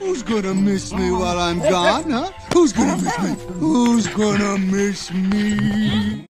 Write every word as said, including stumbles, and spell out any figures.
Who's gonna miss me while I'm gone, huh? Who's gonna miss me? Who's gonna miss me?